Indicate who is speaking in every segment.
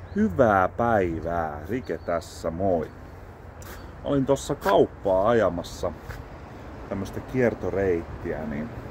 Speaker 1: Hyvää päivää, Rike tässä, moi. Olin tossa kauppaa ajamassa tämmöstä kiertoreittiä,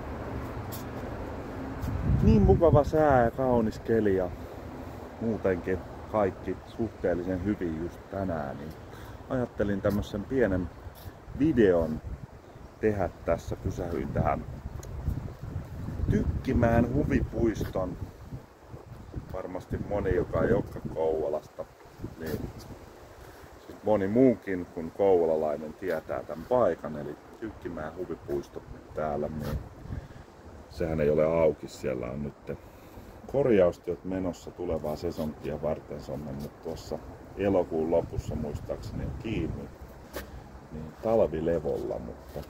Speaker 1: niin mukava sää ja kaunis keli ja muutenkin kaikki suhteellisen hyvin just tänään, niin ajattelin tämmösen pienen videon tehdä tässä. Pysähyin tähän Tykkimään huvipuiston. Varmasti moni, joka ei olekaan Kouvolasta, niin siis moni muukin kuin kouvolalainen tietää tämän paikan, eli Tykkimään huvipuisto täällä, niin sehän ei ole auki. Siellä on nyt korjaustyöt menossa tulevaa sesonkia varten. Se on mennyt tuossa elokuun lopussa muistaakseni kiinni, niin talvilevolla, mutta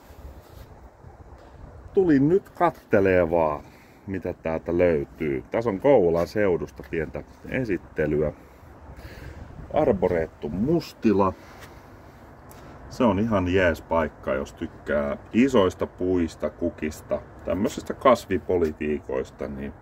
Speaker 1: tulin nyt kattelee vaan, mitä täältä löytyy. Tässä on Kouvolan seudusta pientä esittelyä. Arboretum Mustila. Se on ihan jees paikka, jos tykkää isoista puista, kukista, tämmöisistä kasvipolitiikoista, niin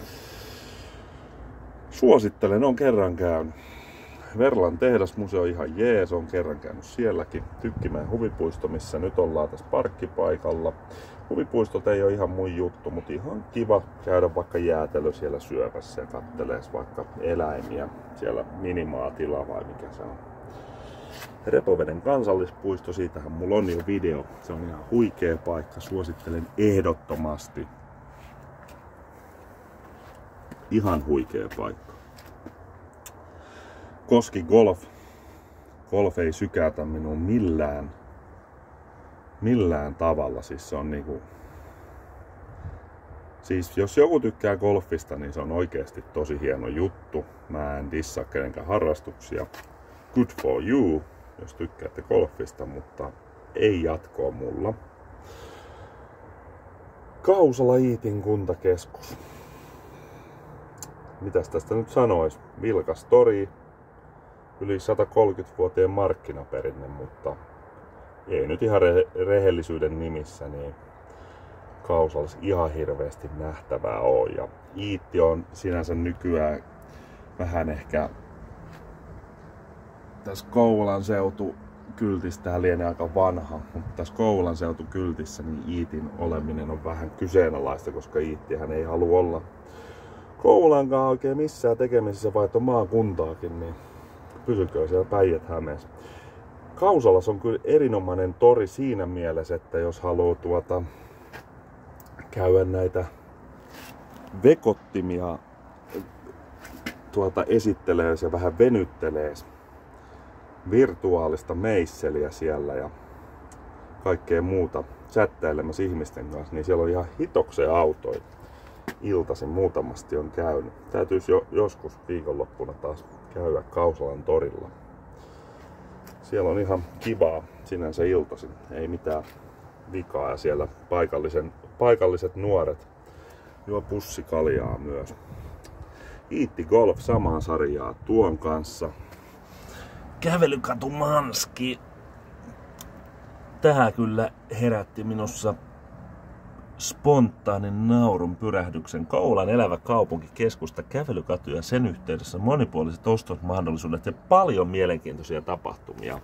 Speaker 1: suosittelen, on kerran käynyt. Verlan tehdasmuseo ihan jees, on kerran käynyt sielläkin. Tykkimään huvipuisto, missä nyt ollaan tässä parkkipaikalla. Huvipuistot ei ole ihan mun juttu, mutta ihan kiva käydä vaikka jäätelö siellä syömässä ja kattelees vaikka eläimiä. Siellä minimaatila vai mikä se on. Repoveden kansallispuisto, siitähän mulla on jo video. Se on ihan huikea paikka, suosittelen ehdottomasti. Ihan huikea paikka. Koski Golf. Golf ei sykätä minua millään tavalla. Siis se on niinku... Siis jos joku tykkää golfista, niin se on oikeasti tosi hieno juttu. Mä en dissaa kenenkään harrastuksia. Good for you, jos tykkäätte golfista, mutta ei jatkoa mulla. Kausala-Iitin kuntakeskus. Mitäs tästä nyt sanois? Vilkas tori. Yli 130-vuotiaan markkinaperinne, mutta ei nyt ihan rehellisyyden nimissä, niin Kausalassa ihan hirveästi nähtävää oo. Ja Iitti on sinänsä nykyään vähän ehkä tässä Kouvolan seutukyltissä, tää lienee aika vanha, mutta tässä Kouvolan seutukyltissä niin Iitin oleminen on vähän kyseenalaista, koska Iittihän ei halua olla Kouvolankaan oikein missään tekemisissä, vaikka maakuntaakin, niin pysykö siellä Päijät-Hämeessä. Kausalas on kyllä erinomainen tori siinä mielessä, että jos haluaa käydä näitä vekottimia esittelee ja vähän venyttelee virtuaalista meisseliä siellä ja kaikkea muuta chattailemassa ihmisten kanssa, niin siellä on ihan hitokseen autoja. Iltaisin muutamasti on käynyt. Täytyisi joskus viikonloppuna taas käydä Kausalan torilla. Siellä on ihan kivaa sinänsä iltaisin, ei mitään vikaa, ja siellä paikalliset nuoret juo pussikaljaa myös. Iitti Golf samaa sarjaa tuon kanssa. Kävelykatu Manski. Tää kyllä herätti minussa spontaanin naurun pyrähdyksen. Kouvolan elävä kaupunkikeskusta, kävelykatu ja sen yhteydessä monipuoliset ostosmahdollisuudet ja paljon mielenkiintoisia tapahtumia.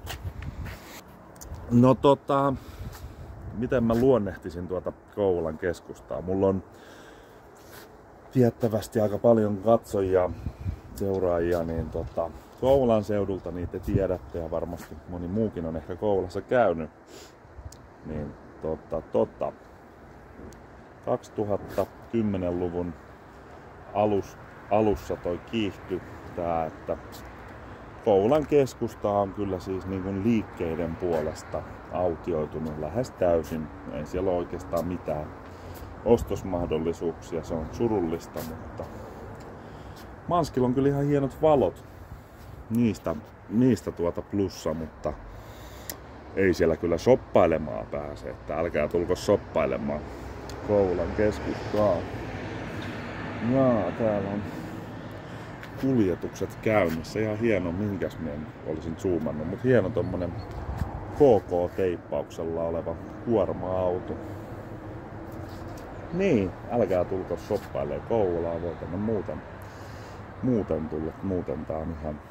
Speaker 1: No miten mä luonnehtisin tuota Kouvolan keskustaa? Mulla on tiettävästi aika paljon katsojia, seuraajia, niin Kouvolan seudulta niin te tiedätte, ja varmasti moni muukin on ehkä Kouvolassa käynyt. Niin 2010-luvun alussa toi kiihtyi tää, että Kouvolan keskusta on kyllä siis niin kuin liikkeiden puolesta autioitunut lähes täysin. Ei siellä ole oikeastaan mitään ostosmahdollisuuksia, se on surullista, mutta Manskilla on kyllä ihan hienot valot. Niistä plussa, mutta ei siellä kyllä shoppailemaan pääse, että älkää tulko shoppailemaan Kouvolan keskustaa. Jaa, täällä on kuljetukset käynnissä. Ihan hieno, minkäs minä olisin zoomannut, mutta hieno tommonen KK-teippauksella oleva kuorma-auto. Niin, älkää tulko shoppailemaan Kouvolaan, voi tänne muuten tullut. Muuten tää on ihan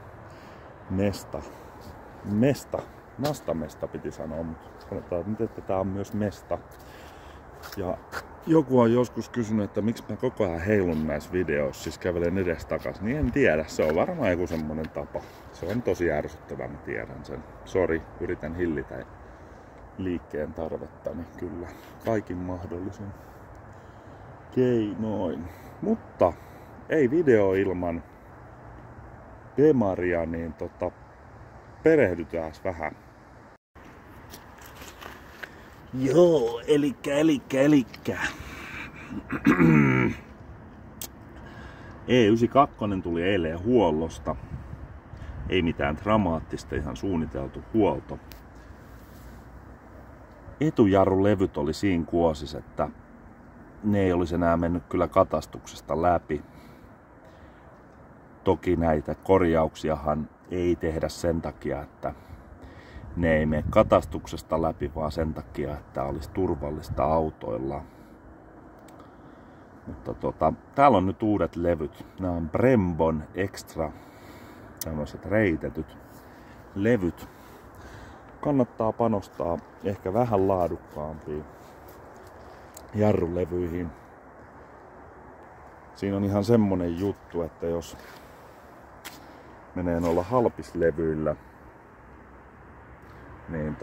Speaker 1: nastamesta piti sanoa, mutta sanotaan nyt, että tää on myös mesta. Ja joku on joskus kysynyt, että miksi mä koko ajan heilun näissä videoissa, siis kävelen edes takas, niin en tiedä. Se on varmaan joku semmonen tapa. Se on tosi ärsyttävää, mä tiedän sen. Sori, yritän hillitä liikkeen tarvettani kyllä kaikin mahdollisin keinoin. Mutta ei video ilman Bemaria, niin perehdytään vähän. Joo, elikkä. E92 tuli eilen huollosta. Ei mitään dramaattista, ihan suunniteltu huolto. Etujarrulevyt oli siinä kuosis, että ne ei olisi enää mennyt kyllä katastuksesta läpi. Toki näitä korjauksiahan ei tehdä sen takia, että ne ei mene katastuksesta läpi, vaan sen takia, että olisi turvallista autoilla. Mutta täällä on nyt uudet levyt. Nämä on Brembon Extra, tämmöiset reitetyt levyt. Kannattaa panostaa ehkä vähän laadukkaampiin jarrulevyihin. Siinä on ihan semmonen juttu, että jos menee noilla halpislevyillä, niin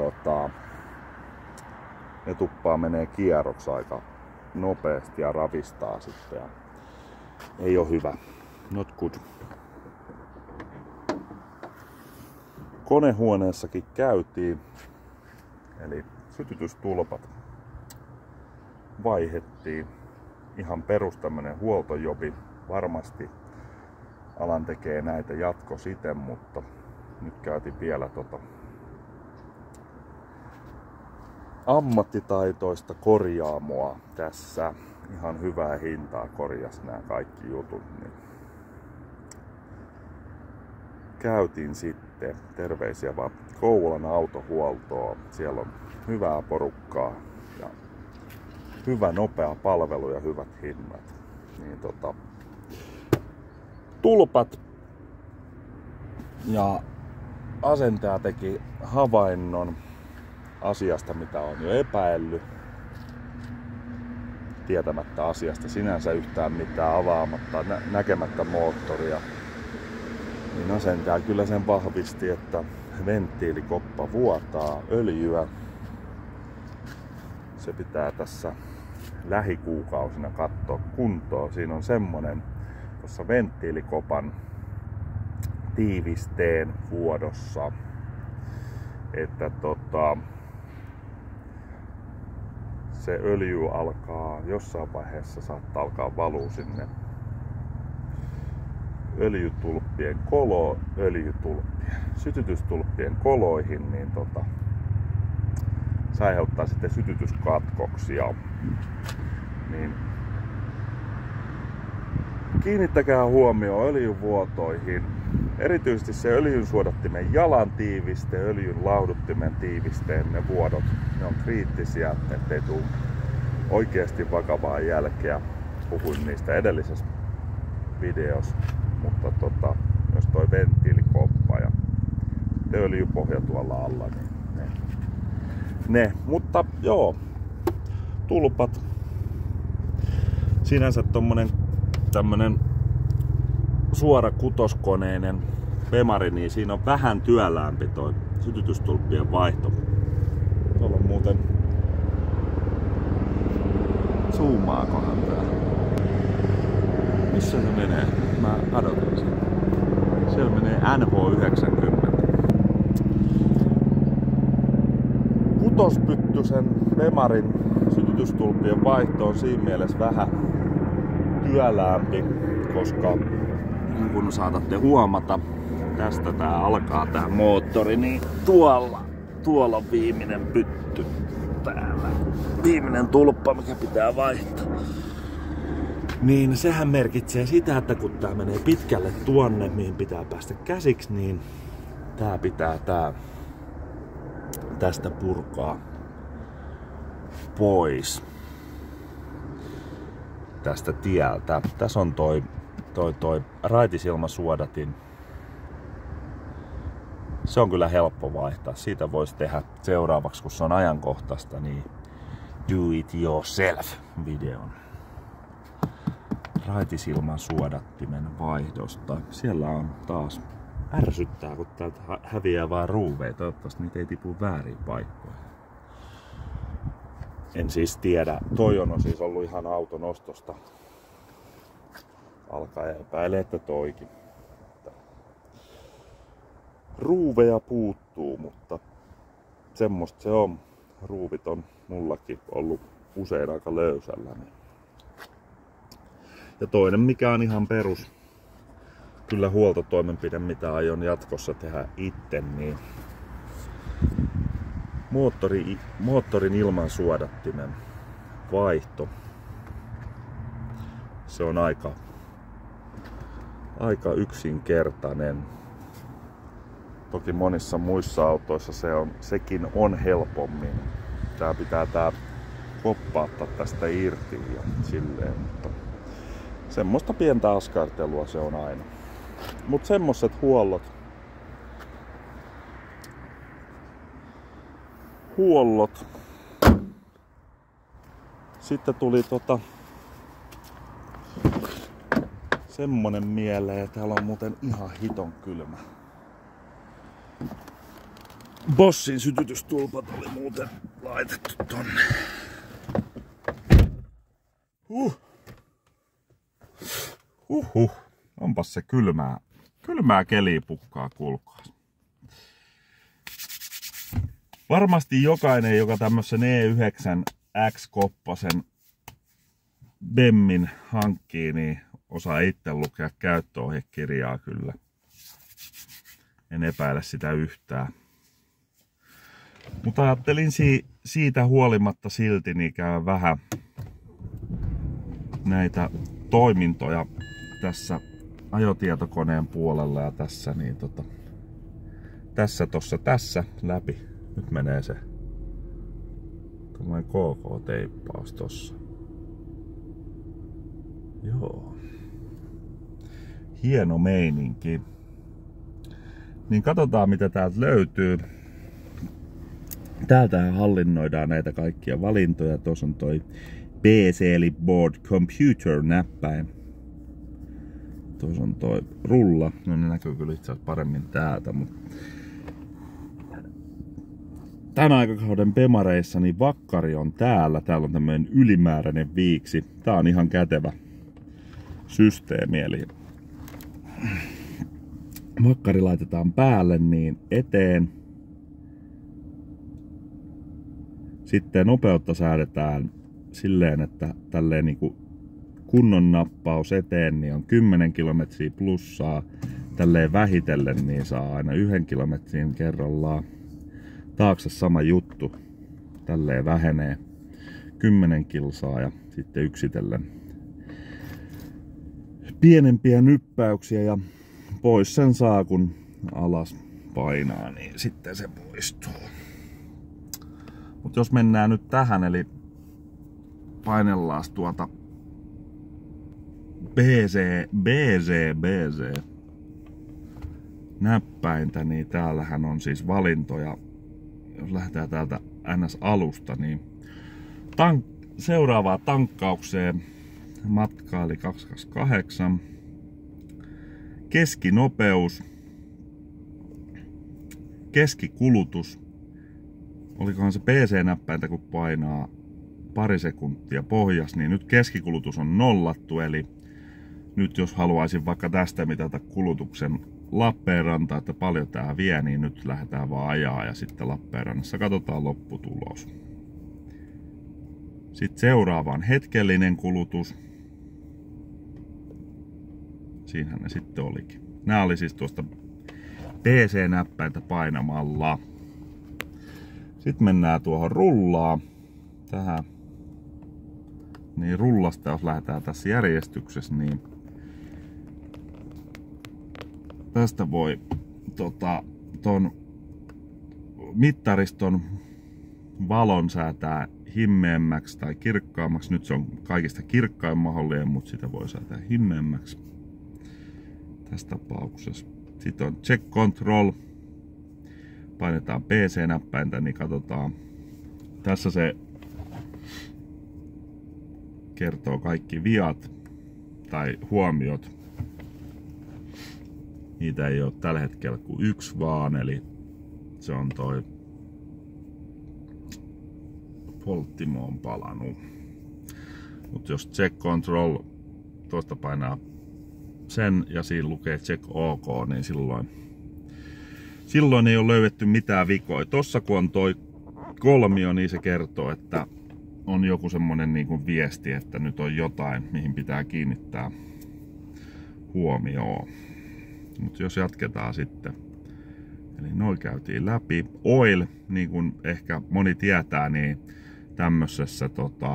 Speaker 1: ne tuppaa menee kierroksi aika nopeasti ja ravistaa sitten. Ja ei oo hyvä. Not good. Konehuoneessakin käytiin. Eli sytytystulpat vaihettiin. Ihan perus tämmönen huoltojobi. Varmasti alan tekee näitä jatko siten, mutta nyt käytiin vielä ammattitaitoista korjaamoa tässä. Ihan hyvää hintaa korjas nämä kaikki jutut. Niin käytiin sitten. Terveisiä vaan Kouvolan autohuoltoa. Siellä on hyvää porukkaa ja hyvä nopea palvelu ja hyvät hinnat. Niin tulpat ja asentaja teki havainnon asiasta, mitä on jo epäillyt, tietämättä asiasta sinänsä yhtään mitään, avaamatta, näkemättä moottoria. Niin asentaja kyllä sen vahvisti, että venttiilikoppa vuotaa öljyä. Se pitää tässä lähikuukausina katsoa kuntoon. Siinä on semmonen tuossa venttiilikopan tiivisteen vuodossa, että se öljy alkaa jossain vaiheessa, saattaa alkaa valua sinne sytytystulppien koloihin, niin se aiheuttaa sitten sytytyskatkoksia. Niin kiinnittäkää huomioon öljyvuotoihin. Erityisesti se öljyn suodattimen jalan tiiviste, öljyn lauduttimen tiivisteen, ne vuodot, ne on kriittisiä, ettei tule oikeasti vakavaa jälkeä. Puhuin niistä edellisessä videossa, mutta jos toi venttiilikoppa ja öljypohja tuolla alla, niin ne. Mutta joo, tulpat. Sinänsä tämmönen suora kutoskoneinen Bemari, niin siinä on vähän työläämpi toi sytytystulppien vaihto. Tuolla on muuten, zoomaakohan tää? Missä se menee? Mä kadotin sen. Siellä menee NH90. Kutospyttysen Bemarin sytytystulppien vaihto on siinä mielessä vähän työläämpi, koska niin kun saatatte huomata, tästä tää alkaa tää moottori, niin tuolla on viimeinen pytty täällä. Viimeinen tulppa, mikä pitää vaihtaa. Niin sehän merkitsee sitä, että kun tää menee pitkälle tuonne, mihin pitää päästä käsiksi, niin tää pitää tästä purkaa pois tästä tieltä. Tässä on toi toi raitisilmasuodatin. Se on kyllä helppo vaihtaa. Siitä voisi tehdä seuraavaksi, kun se on ajankohtaista, niin do it yourself videon. Raitisilman suodattimen vaihdosta. Siellä on taas ärsyttää, kun täältä häviää vaan ruuveja. Toivottavasti niitä ei tipu väärin paikkoihin. En siis tiedä. Toi on siis ollut ihan auton ostosta alkaen, epäilee, että toikin. Ruuveja puuttuu, mutta semmoista se on. Ruuvit on mullakin ollut usein aika löysällä. Ja toinen, mikä on ihan perus, kyllä huoltotoimenpide, mitä aion jatkossa tehdä itse, niin moottorin ilmansuodattimen vaihto. Se on aika yksinkertainen. Toki monissa muissa autoissa sekin on helpommin. Tää pitää koppaattaa tästä irti ja silleen, mutta semmoista pientä askartelua se on aina. Mut semmoset huollot. Sitten tuli semmonen mieleen, täällä on muuten ihan hiton kylmä. Bossin sytytystulpat oli muuten laitettu tonne. Onpas se kylmää kelipukkaa, kuulkaa. Varmasti jokainen, joka tämmösen E9 X-koppasen Bemmin hankkii, niin osaa itse lukea käyttöohjekirjaa kyllä. En epäile sitä yhtään. Mutta ajattelin siitä huolimatta silti niin käydä vähän näitä toimintoja tässä ajotietokoneen puolella ja tässä niin tässä läpi. Nyt menee se tuommoinen KK-teippaus tossa. Joo. Hieno meininki. Niin katsotaan mitä täältä löytyy. Täältähän hallinnoidaan näitä kaikkia valintoja. Tuossa on toi PC eli Board Computer -näppäin. Tuossa on toi rulla. No ne näkyy kyllä itse asiassa paremmin täältä. Tän aikakauden Bemareissa niin vakkari on täällä. Täällä on tämmönen ylimääräinen viiksi. Tää on ihan kätevä systeemi. Eli vakkari laitetaan päälle niin eteen. Sitten nopeutta säädetään silleen, että tälleen niinku kunnon nappaus eteen niin on 10 kilometriä plussaa. Tälleen vähitellen niin saa aina 1 kilometrin kerrallaan. Taakse sama juttu. Tälleen vähenee 10 kilsaa ja sitten yksitellen pienempiä nyppäyksiä ja pois sen saa kun alas painaa, niin sitten se poistuu. Mutta jos mennään nyt tähän, eli painellaan tuota BC näppäintä, niin täällähän on siis valintoja. Jos lähdetään täältä NS-alusta, niin seuraavaa tankkaukseen matka eli 228. Keskinopeus, keskikulutus, olikohan se PC-näppäintä kun painaa pari sekuntia pohjas, niin nyt keskikulutus on nollattu, eli nyt jos haluaisin vaikka tästä mitata kulutuksen Lappeenranta, että paljon tää vie, niin nyt lähdetään vaan ajaa ja sitten Lappeenrannassa katsotaan lopputulos. Sitten seuraavaan hetkellinen kulutus. Siinähän ne sitten olikin. Nämä oli siis tuosta PC-näppäintä painamalla. Sitten mennään tuohon rullaan. Tähän. Niin rullasta jos lähdetään tässä järjestyksessä, niin tästä voi ton mittariston valon säätää himmeämmäksi tai kirkkaammaksi. Nyt se on kaikista kirkkain mahdollinen, mutta sitä voi säätää himmeämmäksi. tässä tapauksessa. Sitten on check control. Painetaan PC-näppäintä, niin katsotaan. Tässä se kertoo kaikki viat tai huomiot. Niitä ei ole tällä hetkellä kuin yksi vaan, eli se on toi polttimo on palannut. Mutta jos check control, tuosta painaa sen ja siinä lukee check OK, niin silloin ei ole löydetty mitään vikoja. Tossa kun on toi kolmio, niin se kertoo, että on joku semmonen niin kuin viesti, että nyt on jotain, mihin pitää kiinnittää huomioon. Mutta jos jatketaan sitten. Eli noin käytiin läpi. Oil, niin kuin ehkä moni tietää, niin tämmöisessä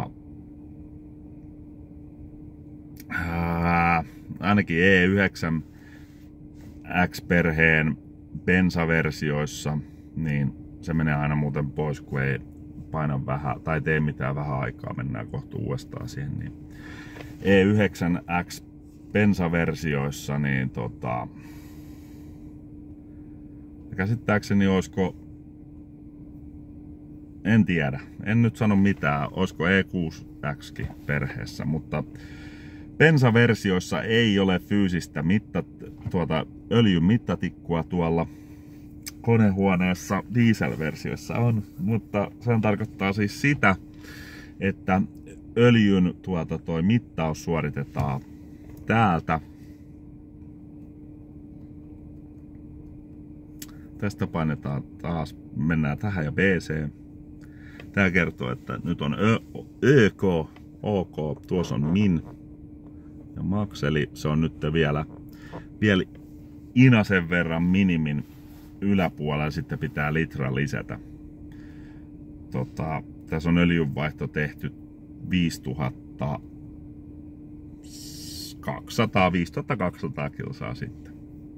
Speaker 1: ainakin E9 X-perheen bensaversioissa, niin se menee aina muuten pois, kun ei paina vähän tai tee mitään vähän aikaa, mennään kohta uudestaan siihen. Niin E9 X bensaversioissa, niin käsittääkseni olisiko, en tiedä, en nyt sano mitään, olisiko E6X perheessä, mutta bensaversioissa ei ole fyysistä öljyn mittatikkua tuolla konehuoneessa. Dieselversioissa on, mutta se tarkoittaa siis sitä, että öljyn toi mittaus suoritetaan täältä. Tästä painetaan taas, mennään tähän ja BC. Tää kertoo, että nyt on ÖK, OK, tuossa on min ja max, eli se on nyt vielä inasen verran minimin yläpuolella, sitten pitää litra lisätä. Tässä on öljynvaihto tehty 5200 kilsaa sitten.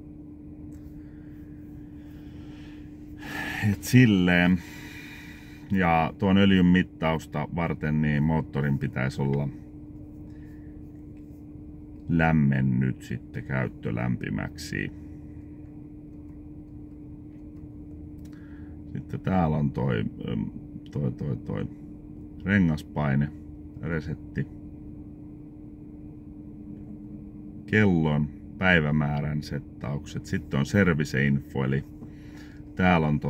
Speaker 1: Et silleen. Ja tuon öljyn mittausta varten niin moottorin pitäisi olla lämmennyt sitten käyttölämpimäksi. Sitten täällä on toi rengaspaine, resetti. Kellon päivämäärän settaukset. Sitten on service info, eli täällä on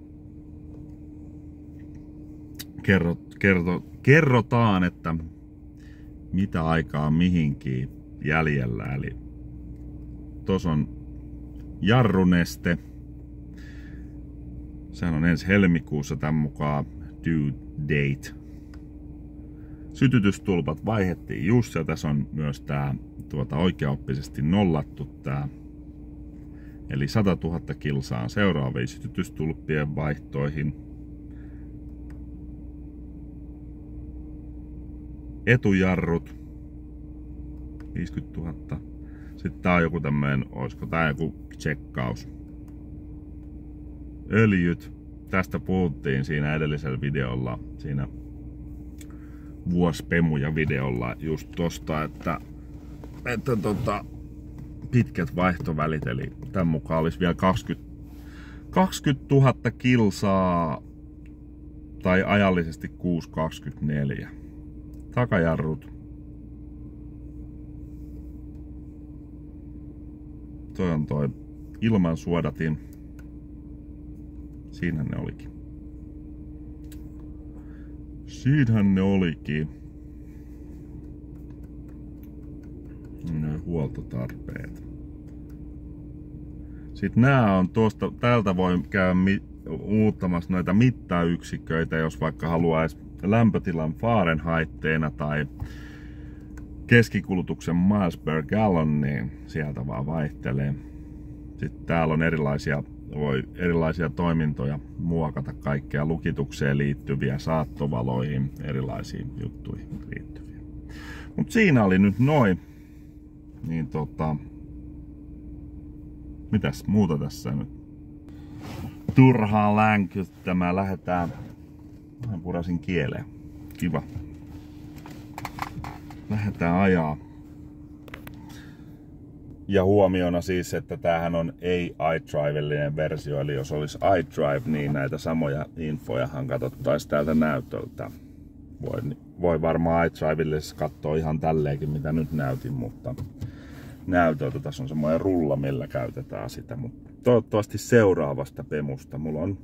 Speaker 1: kerrotaan, että mitä aikaa mihinkin jäljellä. Eli tuossa on jarruneste. Sehän on ensi helmikuussa tämän mukaan due date. Sytytystulpat vaihdettiin just, ja tässä on myös tää oikeaoppisesti nollattu tää. Eli 100 000 kilsaa seuraaviin sytytystulppien vaihtoihin. Etujarrut 50 000. Sitten tää on joku tämmönen, olisiko tää joku tsekkaus. Öljyt. Tästä puhuttiin siinä edellisellä videolla, siinä vuospemuja videolla just tosta, että pitkät vaihtovälit, eli tämän mukaan olisi vielä 20 000 kilsaa tai ajallisesti 6,24. Takajarrut. Toi on toi ilmansuodatin. Siinähän ne olikin. Siinähän ne olikin. Huoltotarpeet. Sitten nämä on tuosta, täältä voi käydä muuttamassa noita mittayksiköitä, jos vaikka haluaisi lämpötilan Fahrenheitteina tai keskikulutuksen miles per gallon, niin sieltä vaan vaihtelee. Sitten täällä on erilaisia toimintoja muokata, kaikkea lukitukseen liittyviä, saattovaloihin, erilaisiin juttuihin liittyviä. Mutta siinä oli nyt noin. Niin mitäs muuta tässä nyt? Turhaan länkyttämään. Lähdetään. Vähän purasin kieleen. Kiva. Lähdetään ajaa. Ja huomiona siis, että tämähän on ei iDrivellinen versio, eli jos olisi iDrive, niin näitä samoja infojahan katsottaisiin täältä näytöltä. Voi varmaan iDrivellissa katsoa ihan tälleenkin, mitä nyt näytin, mutta näytöltä tässä on semmoinen rulla, millä käytetään sitä. Mutta toivottavasti seuraavasta Bemusta. Mulla on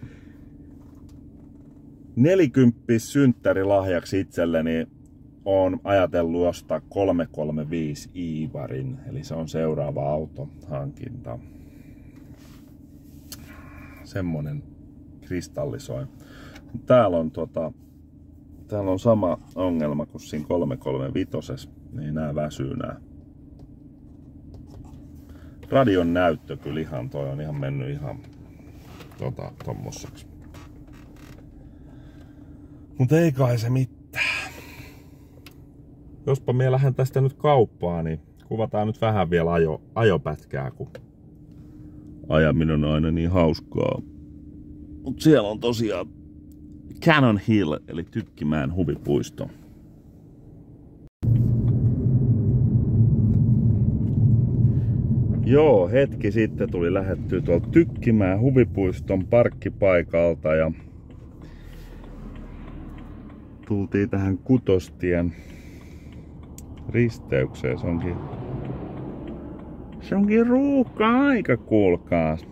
Speaker 1: 40 synttärilahjaksi itselleni. Olen ajatellut ostaa 335 Ivarin, eli se on seuraava autohankinta. Semmonen kristallisoi. Täällä on sama ongelma kuin siinä 335, niin nää väsyy nää. Radion näyttö kyllä ihan, toi on ihan mennyt ihan tommoseksi. Mutta ei kai se mitään. Jospa minä lähden tästä nyt kauppaan, niin kuvataan nyt vähän vielä ajopätkää, kun ajaminen on aina niin hauskaa. Mut siellä on tosiaan Cannon Hill, eli Tykkimäen huvipuisto. Joo, hetki sitten tuli lähettyä tuolta Tykkimäen huvipuiston parkkipaikalta ja tultiin tähän Kutostien risteykseen. Se onkin ruuhka-aika, kuulkaas.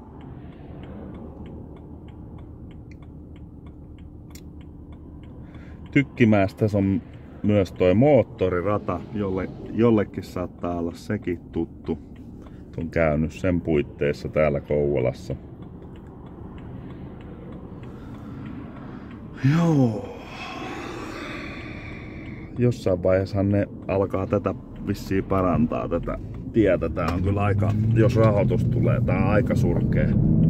Speaker 1: Tykkimäessä tässä on myös toi moottorirata, jollekin saattaa olla sekin tuttu. On käynyt sen puitteissa täällä Kouvolassa. Joo. Jossain vaiheessa ne alkaa tätä vissiin parantaa tätä tietä. Tää on kyllä aika, jos rahoitus tulee, tää on aika surkea.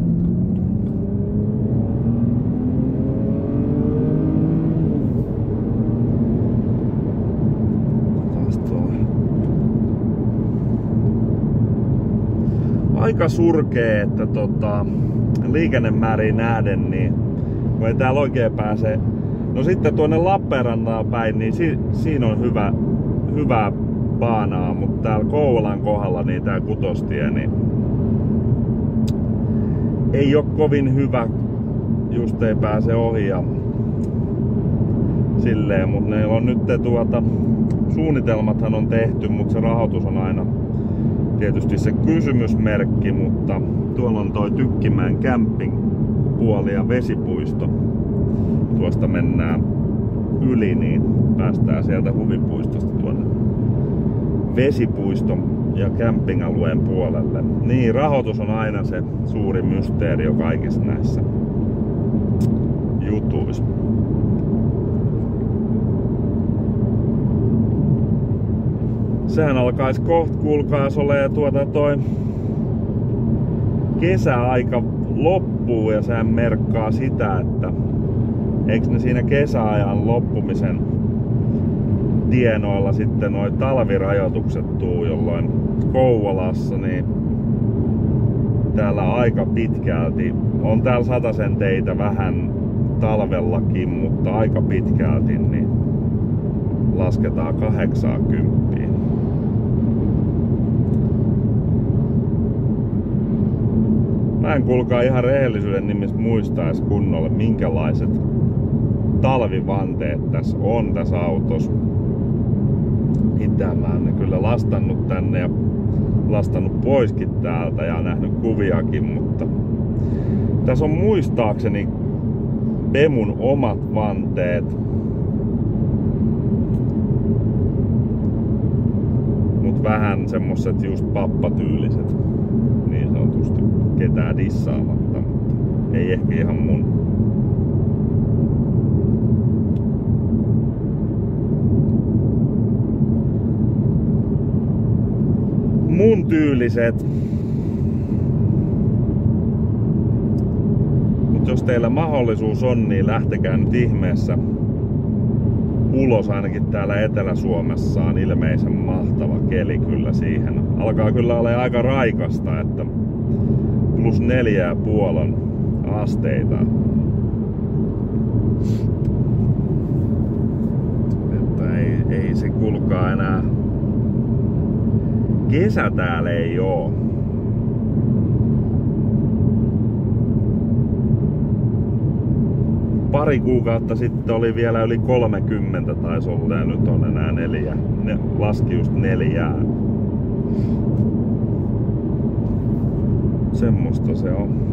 Speaker 1: Aika surkea, että liikennemääriin nähden, niin kun ei täällä oikein pääse. No sitten tuonne Lappeenrantaan päin, niin siinä on hyvää baanaa, mutta täällä Kouvolan kohdalla niin tää Kutostie, niin ei oo kovin hyvä, just ei pääse ohi ja silleen, mutta ne on nyt suunnitelmathan on tehty, mutta se rahoitus on aina tietysti se kysymysmerkki, mutta tuolla on toi Tykkimäen camping-puoli ja vesipuisto. Tuosta mennään yli, niin päästään sieltä huvipuistosta tuonne vesipuiston ja camping-alueen puolelle. Niin, rahoitus on aina se suuri mysteeri kaikissa näissä jutuissa. Sehän alkaisi kohta, kuulkaas, olee toi kesäaika loppuu ja sehän merkkaa sitä, että eikö ne siinä kesäajan loppumisen tienoilla sitten noi talvirajoitukset tuu, jolloin Kouvolassa niin täällä aika pitkälti on täällä satasen teitä vähän talvellakin, mutta aika pitkälti niin lasketaan 80. Mä en kuulkaa ihan rehellisyyden nimissä muistais kunnolla, minkälaiset talvivanteet tässä on tässä autossa. Itse mä oon ne kyllä lastannut tänne ja lastannut poiskin täältä ja nähnyt kuviakin, mutta tässä on muistaakseni Bemun omat vanteet. Mut vähän semmoset just pappatyyliset, niin sanotusti ketään dissaamatta, mutta ei ehkä ihan mun. Mun tyyliset. Mut jos teillä mahdollisuus on, niin lähtekää nyt ihmeessä ulos, ainakin täällä Etelä-Suomessa on ilmeisen mahtava keli kyllä siihen. Alkaa kyllä olla aika raikasta, että +4,5 asteita. Että ei se kulkaa enää Kesä täällä ei oo. Pari kuukautta sitten oli vielä yli 30 taisi olla ja nyt on enää 4. Ne laski just 4. Semmosta se on.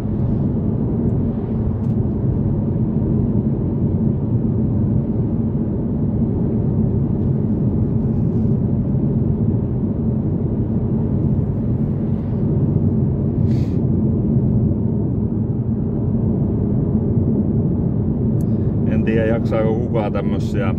Speaker 1: En tiedä jaksaako kukaan tämmösiä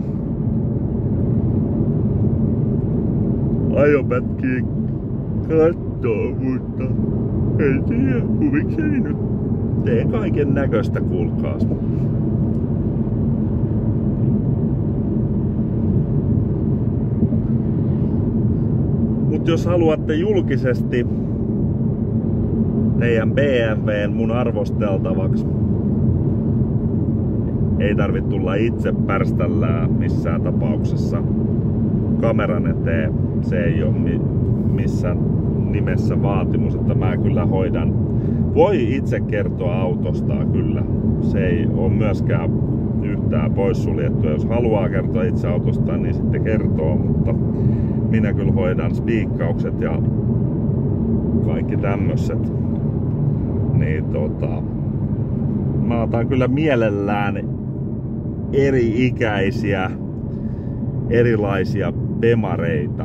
Speaker 1: ajopätkiä kattoo, mutta en tiedä, miksei nyt tee kaiken näköistä, kuulkaas. Mut jos haluatte julkisesti teidän BMWn mun arvosteltavaksi, ei tarvitse tulla itse pärställään missään tapauksessa kameran eteen. Se ei ole missään nimessä vaatimus, että mä kyllä hoidan. Voi itse kertoa autosta kyllä. Se ei ole myöskään yhtään poissuljettu. Jos haluaa kertoa itse autosta, niin sitten kertoo, mutta minä kyllä hoidan spiikkaukset ja kaikki tämmöset. Niin mä otan kyllä mielellään eri-ikäisiä, erilaisia bemareita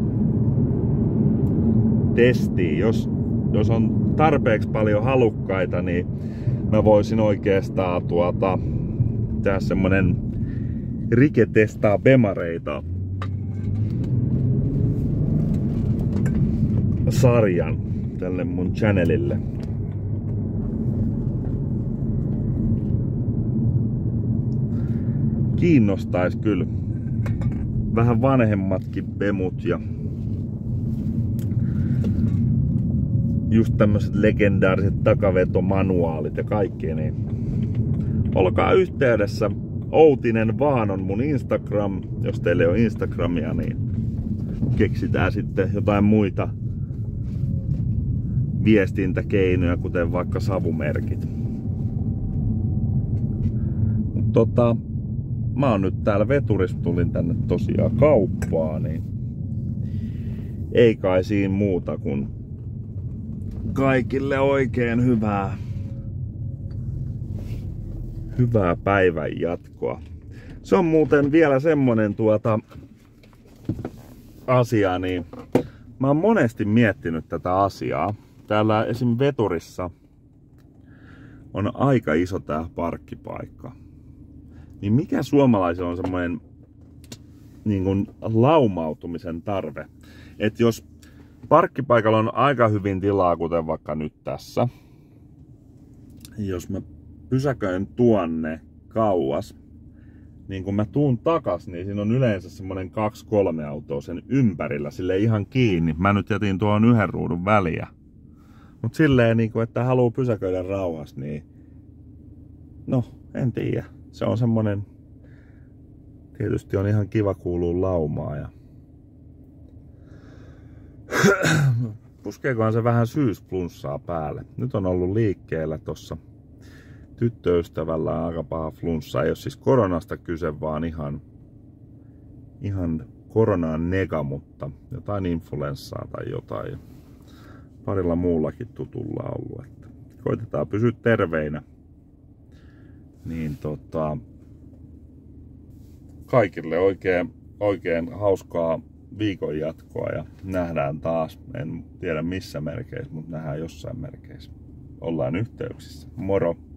Speaker 1: testiin. Jos on tarpeeksi paljon halukkaita, niin mä voisin oikeastaan tehdä semmonen Rike testaa bemareita sarjan tälle mun channelille. Kiinnostais kyllä vähän vanhemmatkin bemut ja just tämmöiset legendaariset takavetomanuaalit ja kaikki, niin olkaa yhteydessä. Outinen vaan on mun Instagram. Jos teillä ei ole Instagramia, niin keksitään sitten jotain muita viestintäkeinoja, kuten vaikka savumerkit. Mutta mä oon nyt täällä veturissa, tulin tänne tosiaan kauppaan, niin ei kai siinä muuta kuin kaikille oikein hyvää päivän jatkoa. Se on muuten vielä semmonen asia, niin mä oon monesti miettinyt tätä asiaa. Täällä esim. Veturissa on aika iso tää parkkipaikka. Niin mikä suomalaisilla on semmoinen niin kuin laumautumisen tarve? Että jos parkkipaikalla on aika hyvin tilaa, kuten vaikka nyt tässä, jos mä pysäköin tuonne kauas, niin kun mä tuun takas, niin siinä on yleensä semmonen 2-3 autoa sen ympärillä, silleen ihan kiinni. Mä nyt jätin tuon 1 ruudun väliä. Mut silleen, niin kun, että haluu pysäköidä rauhassa, niin no, en tiedä. Se on semmonen, tietysti on ihan kiva kuulua laumaa ja puskeekohan se vähän syysflunssaa päälle. Nyt on ollut liikkeellä tossa tyttöystävällä on aika paha flunssa. Ei ole siis koronasta kyse, vaan ihan koronaan nega, mutta jotain influenssaa tai jotain. Parilla muullakin tutulla on ollut. Että koitetaan pysyä terveinä. Niin kaikille oikein hauskaa viikon jatkoa ja nähdään taas. En tiedä missä merkeissä, mutta nähdään jossain merkeissä. Ollaan yhteyksissä. Moro!